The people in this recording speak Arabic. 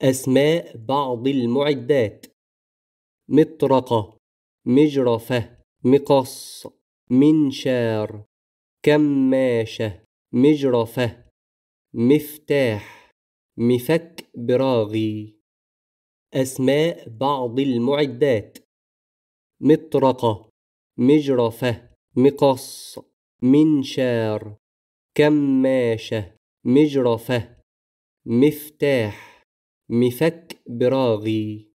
أسماء بعض المعدات: مطرقة، مجرفة، مقص، منشار، كماشة، مجرفة، مفتاح، مفك براغي. أسماء بعض المعدات: مطرقة، مجرفة، مقص، منشار، كماشة، مجرفة، مفتاح، مفك براغي.